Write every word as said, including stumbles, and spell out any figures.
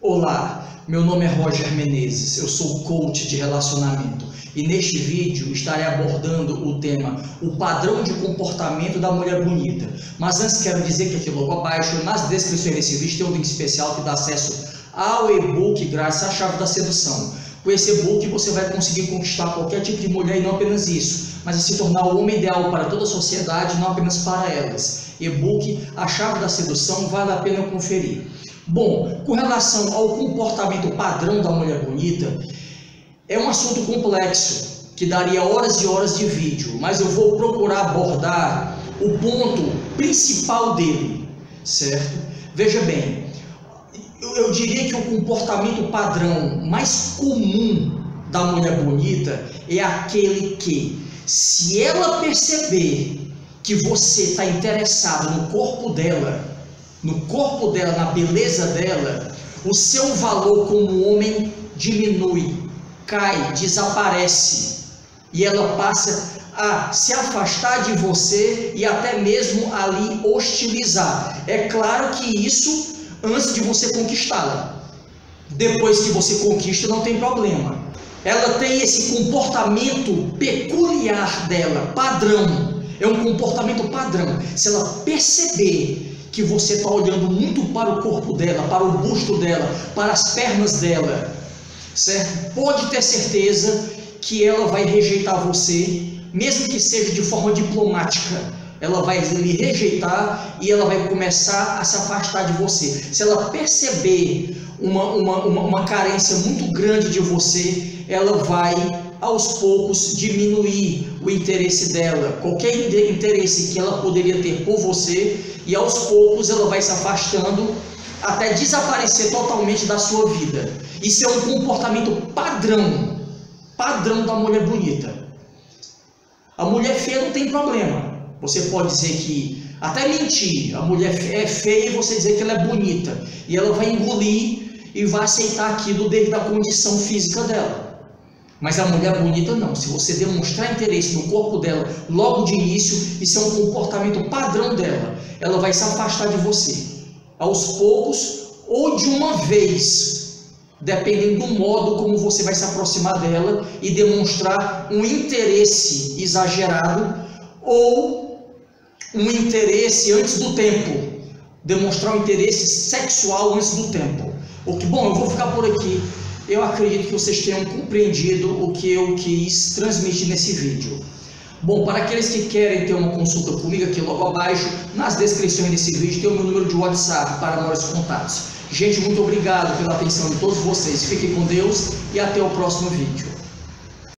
Olá, meu nome é Roger Menezes, eu sou coach de relacionamento e neste vídeo estarei abordando o tema o padrão de comportamento da mulher bonita. Mas antes quero dizer que aqui logo abaixo, nas descrições desse vídeo, tem um link especial que dá acesso ao e-book grátis A Chave da Sedução. Com esse e-book você vai conseguir conquistar qualquer tipo de mulher e não apenas isso, mas se tornar o homem ideal para toda a sociedade, não apenas para elas. E-book A Chave da Sedução, vale a pena conferir. Bom, com relação ao comportamento padrão da mulher bonita, é um assunto complexo, que daria horas e horas de vídeo, mas eu vou procurar abordar o ponto principal dele, certo? Veja bem, eu, eu diria que o comportamento padrão mais comum da mulher bonita é aquele que, se ela perceber que você está interessado no corpo dela, no corpo dela, na beleza dela, o seu valor como homem diminui, cai, desaparece, e ela passa a se afastar de você e até mesmo ali hostilizar. É claro que isso antes de você conquistá-la. Depois que você conquista, não tem problema. Ela tem esse comportamento peculiar dela, padrão. É um comportamento padrão. Se ela perceber que você está olhando muito para o corpo dela, para o busto dela, para as pernas dela, certo? Pode ter certeza que ela vai rejeitar você, mesmo que seja de forma diplomática. Ela vai lhe rejeitar e ela vai começar a se afastar de você. Se ela perceber uma, uma, uma, uma carência muito grande de você, ela vai aos poucos diminuir o interesse dela, qualquer interesse que ela poderia ter por você, e aos poucos ela vai se afastando até desaparecer totalmente da sua vida. Isso é um comportamento padrão, padrão da mulher bonita. A mulher feia não tem problema. Você pode dizer que, até mentir, a mulher é feia e você dizer que ela é bonita, e ela vai engolir e vai aceitar aquilo devido à condição física dela. Mas a mulher bonita não. Se você demonstrar interesse no corpo dela logo de início, isso é um comportamento padrão dela. Ela vai se afastar de você, aos poucos ou de uma vez, dependendo do modo como você vai se aproximar dela e demonstrar um interesse exagerado ou um interesse antes do tempo, demonstrar um interesse sexual antes do tempo. O que, bom, eu vou ficar por aqui. Eu acredito que vocês tenham compreendido o que eu quis transmitir nesse vídeo. Bom, para aqueles que querem ter uma consulta comigo, aqui logo abaixo, nas descrições desse vídeo, tem o meu número de WhatsApp para maiores contatos. Gente, muito obrigado pela atenção de todos vocês. Fiquem com Deus e até o próximo vídeo.